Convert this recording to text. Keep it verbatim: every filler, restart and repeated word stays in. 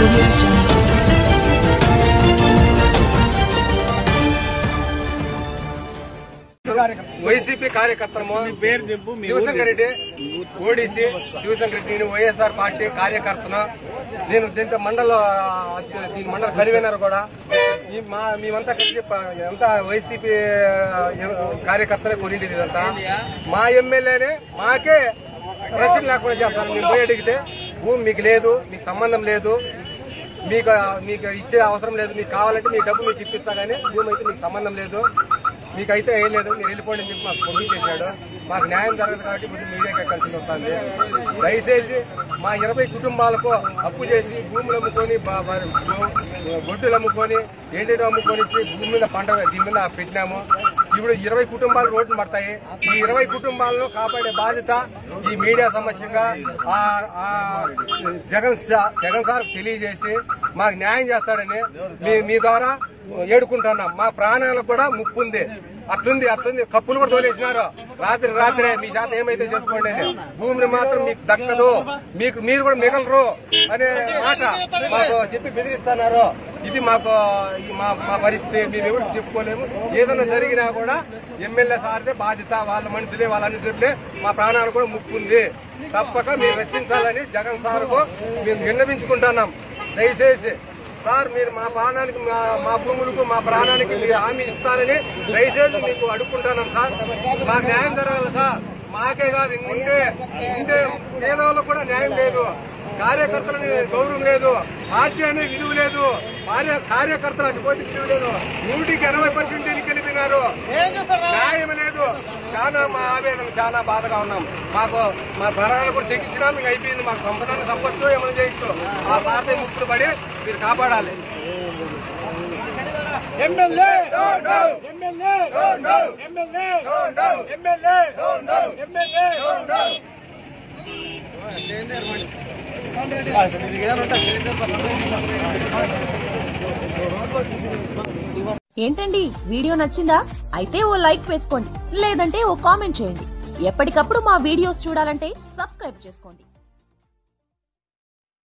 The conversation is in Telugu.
వైసీపీ కార్యకర్తము శివశంకర్ రెడ్డి ఓడిసి శివశంకర్ రెడ్డి నేను వైఎస్ఆర్ పార్టీ కార్యకర్తను. నేను దీంట్లో మండల దీని మండల కన్వీనర్ కూడా. మా మేమంతా కలిసి అంతా వైసీపీ కార్యకర్తలే కొనింది. ఇదంతా మా ఎమ్మెల్యేనే మాకే రక్షణ లేకుండా చేస్తాను. మేము పోయి అడిగితే భూమి మీకు లేదు, మీకు సంబంధం లేదు, మీకు మీకు ఇచ్చే అవసరం లేదు, మీకు కావాలంటే మీ డబ్బు మీకు ఇప్పిస్తా కానీ భూమి అయితే మీకు సంబంధం లేదు, మీకైతే ఏం లేదు, మీరు వెళ్ళిపోండి అని చెప్పి మాకు పంపించేసాడు. మాకు న్యాయం జరగదు కాబట్టి కొద్దిగా మీడియాకి ఎక్కాల్సి వస్తుంది. దయచేసి మా ఇరవై కుటుంబాలకు అప్పు చేసి భూములు అమ్ముకొని గొడ్డులు అమ్ముకొని ఏంటో అమ్ముకొని భూమి మీద పంట దీని మీద పెట్టినాము. ఇప్పుడు ఇరవై కుటుంబాలు రోడ్డు పడతాయి. ఈ ఇరవై కుటుంబాలను కాపాడే బాధ్యత ఈ మీడియా సమస్యంగా జగన్ జగన్ సార్ తెలియజేసి మాకు న్యాయం చేస్తాడని మీ ద్వారా ఏడుకుంటున్నాం. మా ప్రాణాలకు కూడా ముప్పు ఉంది. అట్లుంది అట్లుంది కప్పులు కూడా తోలేసినారు. రాత్రి రాత్రే మీ చేత ఏమైతే చేసుకోండి అని. భూమిని మాత్రం మీకు దక్కదు, మీకు మీరు కూడా మిగలరు అనే మాట మాకు చెప్పి బెదిరిస్తున్నారు. ఇది మాకు మా మా పరిస్థితి. మేము ఎవరికి చెప్పుకోలేము. ఏదైనా జరిగినా కూడా ఎమ్మెల్యే సార్దే బాధ్యత. వాళ్ళ మనుషులే వాళ్ళ అనుసరులే. మా ప్రాణాలు కూడా ముప్పు ఉంది. తప్పక మీరు రక్షించాలని జగన్ సార్కు మేము విన్నవించుకుంటున్నాం. దయచేసి సార్ మీరు మా ప్రాణానికి మా భూములకు మా ప్రాణానికి మీరు హామీ ఇస్తారని దయచేసి మీకు అడుక్కుంటున్నాం సార్. మాకు న్యాయం జరగాలి సార్. మాకే కాదు, ఇంకుంటే ఇంటే పేదవాళ్ళకు కూడా న్యాయం లేదు, కార్యకర్తలని గౌరవం లేదు, పార్టీ అనే విలువ లేదు, కార్యకర్తలు అటుపోతే విలువ లేదు. నూటికి ఎనభై పర్సెంట్ ఎన్నికలిపినారు, న్యాయం లేదు. చాలా మా ఆవేదన, చాలా బాధగా ఉన్నాం. మాకు మా ప్రాణాలు కూడా తెగించినా మీకు అయిపోయింది. మాకు సంపదాన్ని సంపచ్చు ఏమైనా చేయొచ్చు. ఆ పార్టీ ముక్కులు పడి మీరు కాపాడాలి. MLA MLA MLA MLA MLA ఏంటండి వీడియో నచ్చిందా? అయితే ఓ లైక్ వేసుకోండి, లేదంటే ఓ కామెంట్ చేయండి. ఎప్పటికప్పుడు మా వీడియోస్ చూడాలంటే సబ్స్క్రైబ్ చేసుకోండి.